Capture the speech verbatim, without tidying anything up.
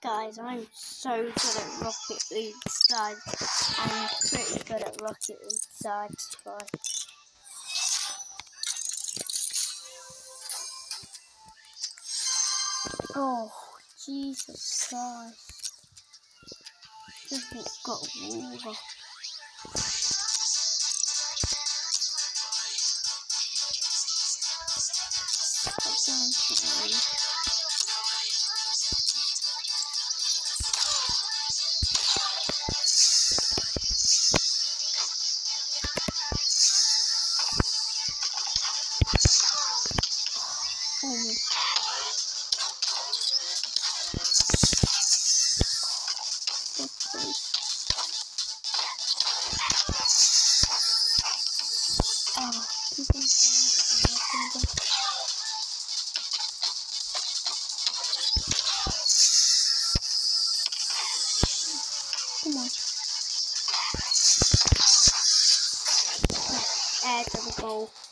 Guys, I'm so good at Rocket League sides. I'm pretty good at Rocket League sides, guys. Oh, Jesus Christ. Just got water. Oh, oh, come on. Add to the goal.